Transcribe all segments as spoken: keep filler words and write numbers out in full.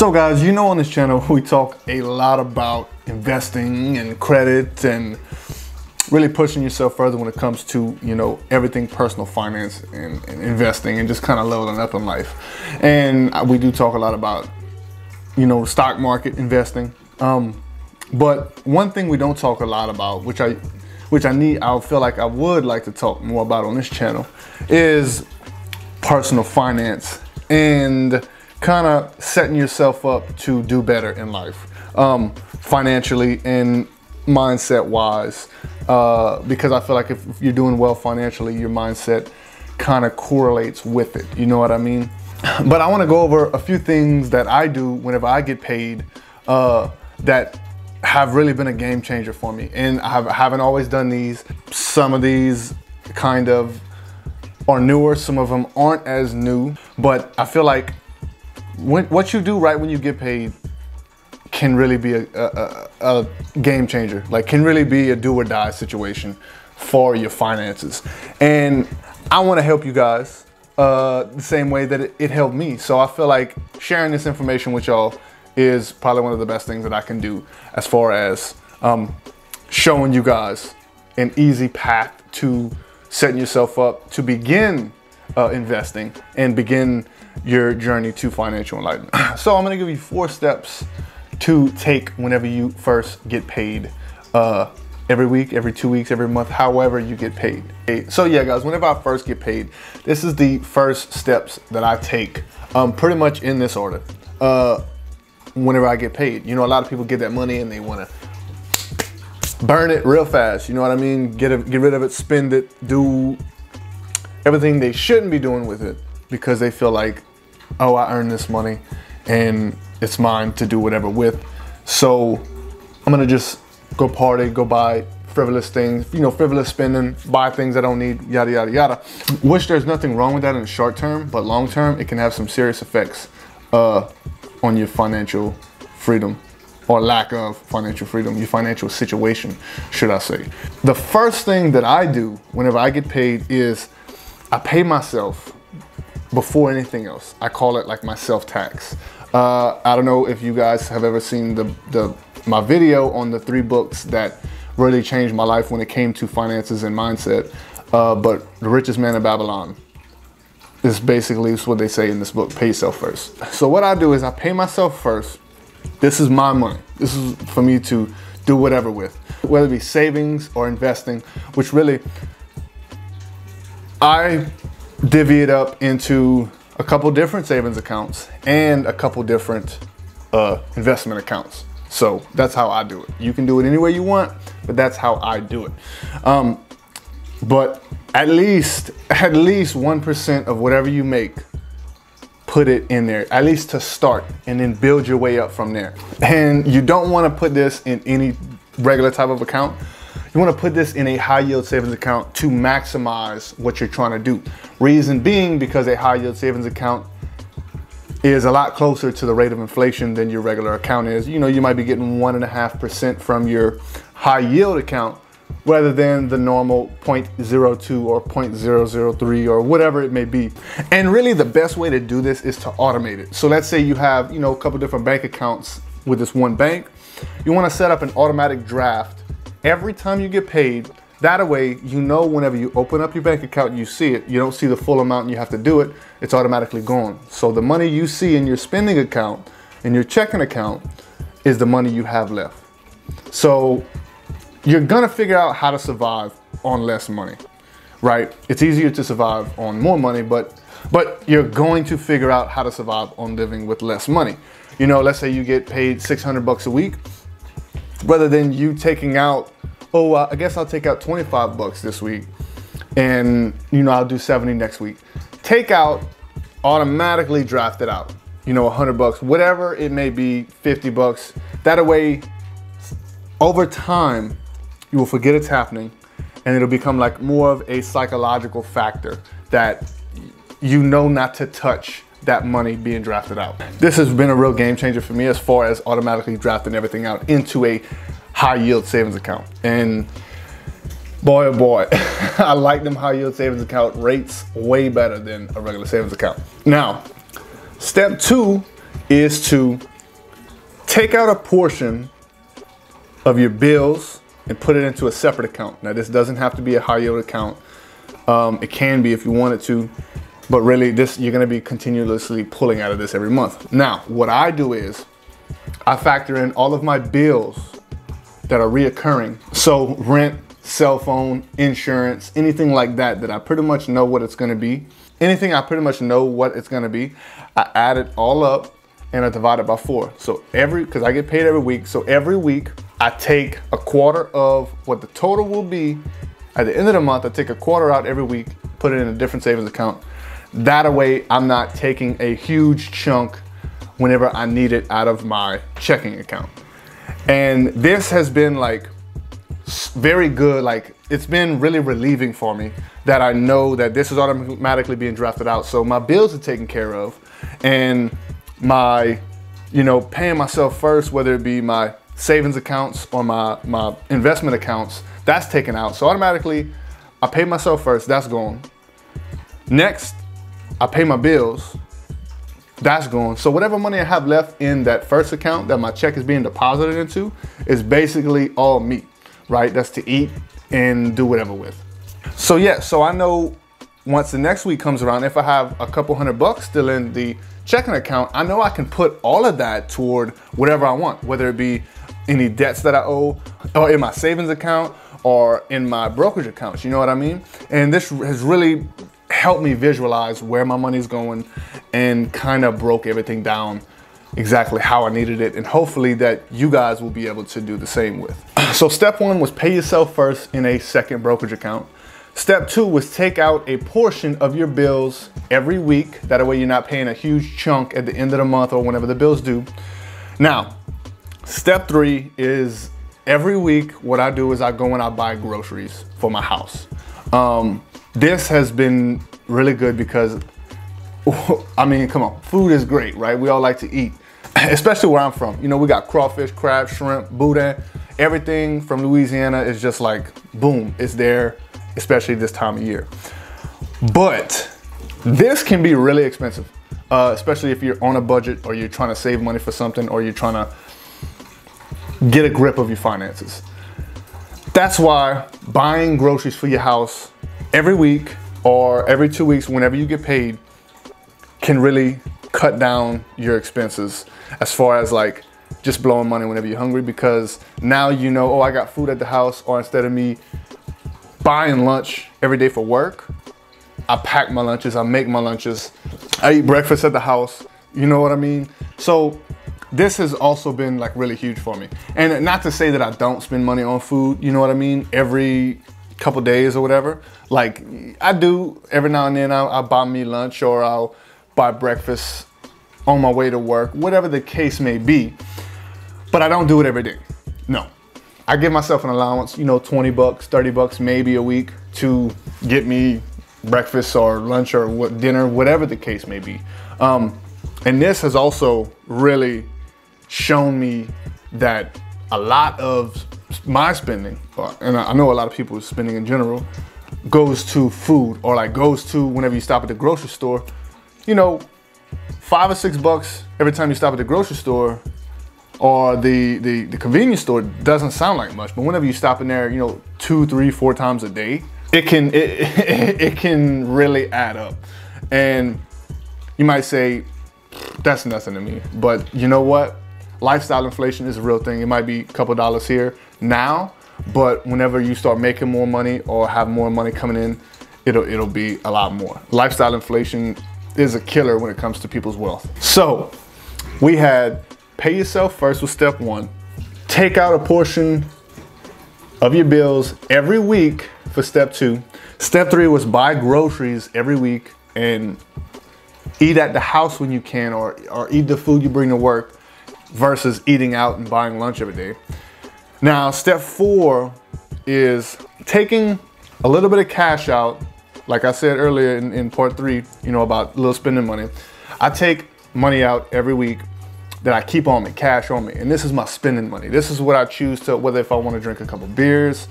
So guys, you know on this channel we talk a lot about investing and credit and really pushing yourself further when it comes to, you know, everything personal finance and, and investing and just kind of leveling up in life. And we do talk a lot about, you know, stock market investing. Um, but one thing we don't talk a lot about, which I which I need, I feel like I would like to talk more about on this channel, is personal finance and kind of setting yourself up to do better in life, um, financially and mindset wise, uh, because I feel like if, if you're doing well financially, your mindset kind of correlates with it. You know what I mean? But I want to go over a few things that I do whenever I get paid uh, that have really been a game changer for me. And I have, haven't always done these. Some of these kind of are newer. Some of them aren't as new. But I feel like when, what you do right when you get paid can really be a, a, a, a game changer. Like, can really be a do or die situation for your finances. And I want to help you guys uh, the same way that it, it helped me. So I feel like sharing this information with y'all is probably one of the best things that I can do as far as um, showing you guys an easy path to setting yourself up to begin uh, investing and begin your journey to financial enlightenment. So I'm gonna give you four steps to take whenever you first get paid, uh, every week, every two weeks, every month, however you get paid. So yeah, guys, whenever I first get paid, this is the first steps that I take, um, pretty much in this order. Uh, whenever I get paid, you know, a lot of people get that money and they want to burn it real fast. You know what I mean? Get it, get rid of it, spend it, do everything they shouldn't be doing with it because they feel like, oh, I earned this money and it's mine to do whatever with. So I'm gonna just go party, go buy frivolous things, you know, frivolous spending, buy things I don't need, yada, yada, yada. Which there's nothing wrong with that in the short term, but long term, it can have some serious effects uh, on your financial freedom or lack of financial freedom, your financial situation, should I say. The first thing that I do whenever I get paid is I pay myself before anything else. I call it like my self-tax. Uh, I don't know if you guys have ever seen the, the my video on the three books that really changed my life when it came to finances and mindset, uh, but The Richest Man in Babylon is basically what they say in this book, pay yourself first. So what I do is I pay myself first. This is my money. This is for me to do whatever with, whether it be savings or investing, which really, I divvy it up into a couple different savings accounts and a couple different uh, investment accounts. So that's how I do it. You can do it any way you want, but that's how I do it. Um, but at least, at least one percent of whatever you make, put it in there, at least to start, and then build your way up from there. And you don't want to put this in any regular type of account. You want to put this in a high yield savings account to maximize what you're trying to do. Reason being, because a high yield savings account is a lot closer to the rate of inflation than your regular account is. You know, you might be getting one and a half percent from your high yield account rather than the normal zero point zero two or zero point zero zero three or whatever it may be. And really the best way to do this is to automate it. So let's say you have, you know, a couple different bank accounts with this one bank. You want to set up an automatic draft every time you get paid. That way, you know, whenever you open up your bank account, you see it, you don't see the full amount and you have to do it, it's automatically gone. So the money you see in your spending account, in your checking account, is the money you have left. So you're gonna figure out how to survive on less money, right? It's easier to survive on more money, but, but you're going to figure out how to survive on living with less money. You know, let's say you get paid six hundred bucks a week, rather than you taking out, oh, I guess I'll take out twenty-five bucks this week and, you know, I'll do seventy next week. Take out, automatically draft it out, you know, a hundred bucks, whatever it may be, fifty bucks. That way, over time, you will forget it's happening and it'll become like more of a psychological factor that you know not to touch that money being drafted out. This has been a real game changer for me as far as automatically drafting everything out into a high yield savings account. And boy, oh boy, I like them high yield savings account rates way better than a regular savings account. Now, step two is to take out a portion of your bills and put it into a separate account. Now, this doesn't have to be a high yield account. Um, it can be if you want it to, but really this, you're gonna be continuously pulling out of this every month. Now, what I do is I factor in all of my bills that are reoccurring. So rent, cell phone, insurance, anything like that, that I pretty much know what it's gonna be. Anything I pretty much know what it's gonna be, I add it all up and I divide it by four. So every, cause I get paid every week. So every week I take a quarter of what the total will be at the end of the month. I take a quarter out every week, put it in a different savings account. That way I'm not taking a huge chunk whenever I need it out of my checking account. And this has been like very good. Like, it's been really relieving for me that I know that this is automatically being drafted out. So my bills are taken care of, and my, you know, paying myself first, whether it be my savings accounts or my, my investment accounts, that's taken out. So automatically I pay myself first, that's gone. Next, I pay my bills, that's gone. So whatever money I have left in that first account that my check is being deposited into is basically all me, right? That's to eat and do whatever with. So yeah, so I know once the next week comes around, if I have a couple hundred bucks still in the checking account, I know I can put all of that toward whatever I want, whether it be any debts that I owe, or in my savings account, or in my brokerage accounts, you know what I mean? And this has really helped me visualize where my money's going and kind of broke everything down exactly how I needed it, and hopefully that you guys will be able to do the same with. So step one was pay yourself first in a second brokerage account. Step two was take out a portion of your bills every week. That way you're not paying a huge chunk at the end of the month or whenever the bills due. Now, step three is every week what I do is I go and I buy groceries for my house. Um, this has been really good because, I mean, come on, food is great, right? We all like to eat, especially where I'm from. You know, we got crawfish, crab, shrimp, boudin, everything from Louisiana is just like, boom, it's there, especially this time of year. But this can be really expensive, uh, especially if you're on a budget or you're trying to save money for something, or you're trying to get a grip of your finances. That's why buying groceries for your house every week or every two weeks, whenever you get paid, can really cut down your expenses as far as like just blowing money whenever you're hungry, because now you know, oh, I got food at the house, or instead of me buying lunch every day for work, I pack my lunches, I make my lunches, I eat breakfast at the house, you know what I mean? So this has also been like really huge for me. And not to say that I don't spend money on food, you know what I mean, every couple days or whatever. Like I do every now and then, I'll, I'll buy me lunch, or I'll buy breakfast on my way to work, whatever the case may be. But I don't do it every day, no. I give myself an allowance, you know, twenty bucks, thirty bucks, maybe a week to get me breakfast or lunch or what, dinner, whatever the case may be. Um, and this has also really shown me that a lot of my spending, and I know a lot of people's spending in general, goes to food, or like goes to whenever you stop at the grocery store. You know, five or six bucks every time you stop at the grocery store or the, the, the convenience store doesn't sound like much, but whenever you stop in there, you know, two, three, four times a day, it can, it, it, it can really add up. And you might say, that's nothing to me, but you know what? Lifestyle inflation is a real thing. It might be a couple dollars here now, but whenever you start making more money or have more money coming in, it'll, it'll be a lot more. Lifestyle inflation is a killer when it comes to people's wealth. So we had pay yourself first was step one. Take out a portion of your bills every week for step two. Step three was buy groceries every week and eat at the house when you can, or, or eat the food you bring to work versus eating out and buying lunch every day. Now, step four is taking a little bit of cash out. Like I said earlier in, in part three, you know, about little spending money. I take money out every week that I keep on me, cash on me. And this is my spending money. This is what I choose to, whether if I want to drink a couple beers,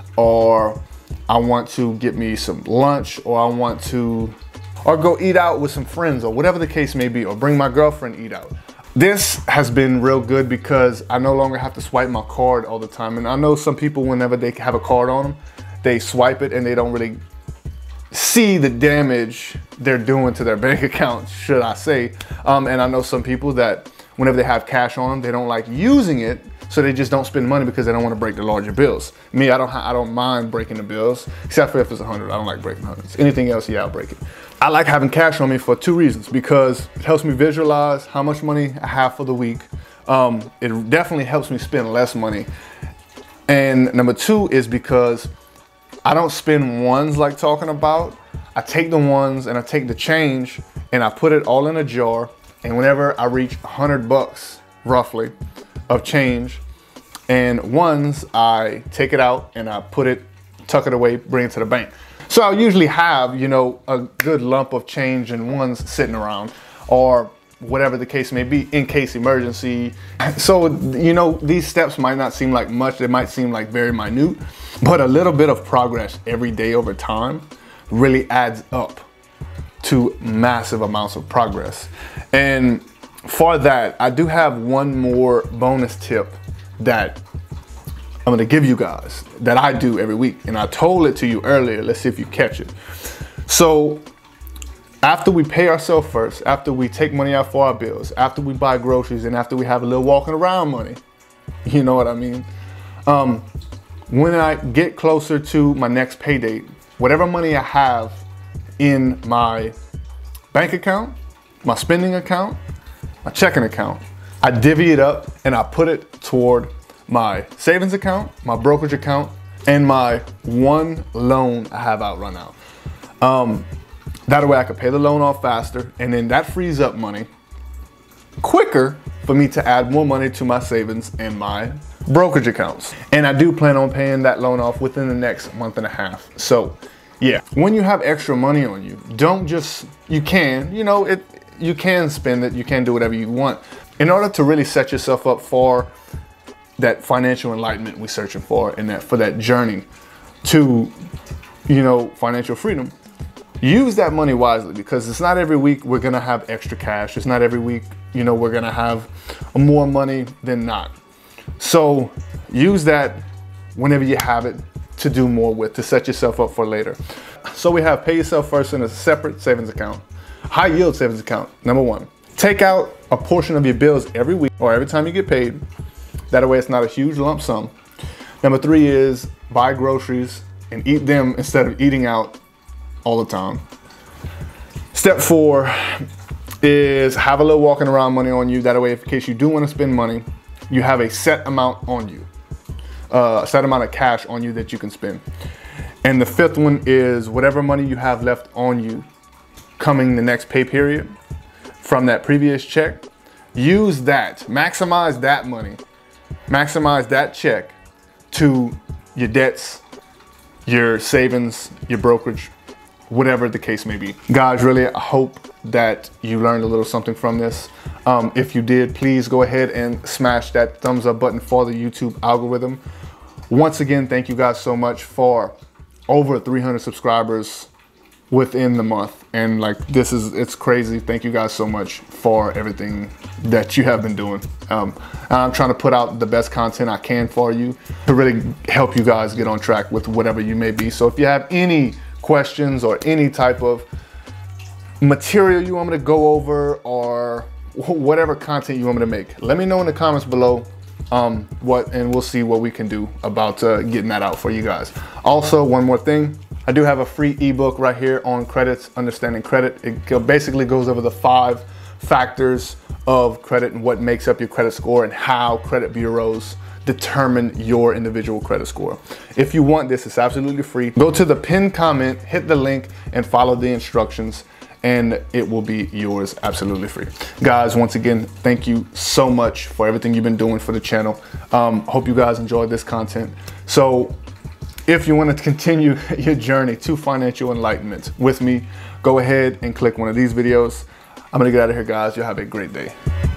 or I want to get me some lunch, or I want to, or go eat out with some friends, or whatever the case may be, or bring my girlfriend eat out. This has been real good because I no longer have to swipe my card all the time. And I know some people, whenever they have a card on them, they swipe it and they don't really see the damage they're doing to their bank account, should I say. Um, and I know some people that whenever they have cash on them, they don't like using it, so they just don't spend money because they don't want to break the larger bills. Me, I don't I don't mind breaking the bills, except for if it's a hundred. I don't like breaking hundreds. Anything else, yeah, I'll break it. I like having cash on me for two reasons: because it helps me visualize how much money I have for the week. Um, it definitely helps me spend less money. And number two is because I don't spend ones like talking about. I take the ones and I take the change and I put it all in a jar. And whenever I reach a hundred bucks, roughly, of change and ones, I take it out and I put it, tuck it away, bring it to the bank. So I'll usually have, you know, a good lump of change and ones sitting around, or whatever the case may be, in case emergency. So, you know, these steps might not seem like much. They might seem like very minute, but a little bit of progress every day over time really adds up to massive amounts of progress. And for that, I do have one more bonus tip that I'm gonna give you guys that I do every week. And I told it to you earlier. Let's see if you catch it. So after we pay ourselves first, after we take money out for our bills, after we buy groceries, and after we have a little walking around money, you know what I mean? Um, when I get closer to my next pay date, whatever money I have in my bank account, my spending account, my checking account, I divvy it up and I put it toward my savings account, my brokerage account, and my one loan I have out right now. Um, that way I can pay the loan off faster, and then that frees up money quicker for me to add more money to my savings and my brokerage accounts. And I do plan on paying that loan off within the next month and a half. So yeah, when you have extra money on you, don't just, you can, you know, it, you can spend it, you can do whatever you want. In order to really set yourself up for that financial enlightenment we're searching for, and that for that journey to, you know, financial freedom, use that money wisely, because it's not every week we're gonna have extra cash. It's not every week, you know, we're gonna have more money than not. So use that whenever you have it to do more with, to set yourself up for later. So we have pay yourself first in a separate savings account, high yield savings account. Number one, take out a portion of your bills every week or every time you get paid. That way it's not a huge lump sum. Number three is buy groceries and eat them instead of eating out all the time. Step four is have a little walking around money on you. That way, in case you do want to spend money, you have a set amount on you, uh, a set amount of cash on you that you can spend. And the fifth one is whatever money you have left on you coming the next pay period from that previous check, use that, maximize that money, maximize that check to your debts, your savings, your brokerage, whatever the case may be. Guys, really, I hope that you learned a little something from this. Um, if you did, please go ahead and smash that thumbs up button for the YouTube algorithm. Once again, thank you guys so much for over three hundred subscribers within the month. And like, this is, it's crazy. Thank you guys so much for everything that you have been doing. Um, I'm trying to put out the best content I can for you to really help you guys get on track with whatever you may be. So if you have any questions or any type of material you want me to go over, or whatever content you want me to make, let me know in the comments below um, what, and we'll see what we can do about uh, getting that out for you guys. Also, one more thing, I do have a free ebook right here on credits, understanding credit. It basically goes over the five factors of credit and what makes up your credit score and how credit bureaus determine your individual credit score. If you want this, it's absolutely free. Go to the pinned comment, hit the link, and follow the instructions, and it will be yours absolutely free. Guys, once again, thank you so much for everything you've been doing for the channel. Um, hope you guys enjoyed this content. So if you want to continue your journey to financial enlightenment with me, go ahead and click one of these videos. I'm gonna get out of here, guys. You'll have a great day.